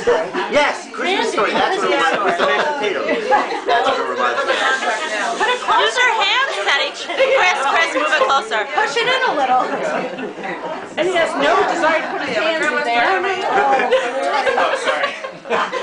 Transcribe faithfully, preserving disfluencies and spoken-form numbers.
story. Yes, Christmas story. That's what it reminds me of. The mashed potatoes. That's what it reminds me of. Use your hands, Teddy. Chris, Chris, move it closer. Push it in a little. And he has no desire to put his hands in there. Oh, sorry.